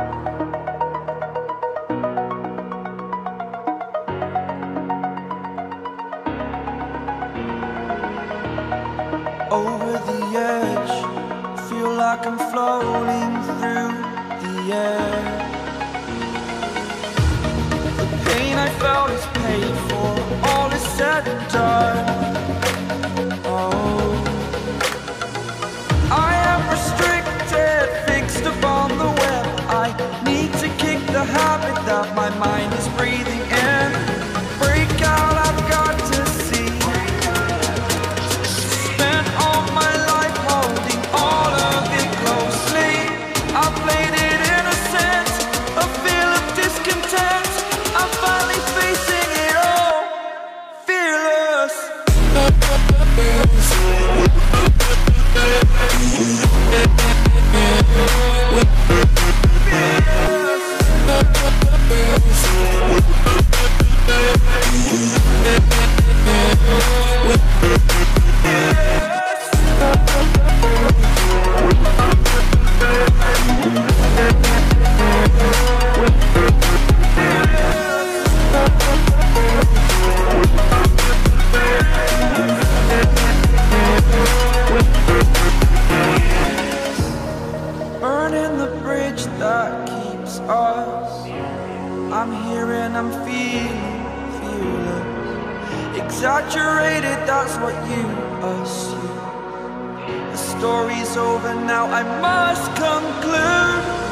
Over the edge, feel like I'm floating through the air. The pain I felt is paid for, all is said and done. Oh, I am restricted, fixed upon the web. I need to kick the habit that my mind is breathing in. Break out, I've got to see. Spent all my life holding all of it closely. I played it innocent, a feel of discontent. I'm finally facing it all, fearless. Burning the bridge that keeps us. I'm here and I'm feeling fearless. Exaggerated, that's what you assume. The story's over now, I must conclude.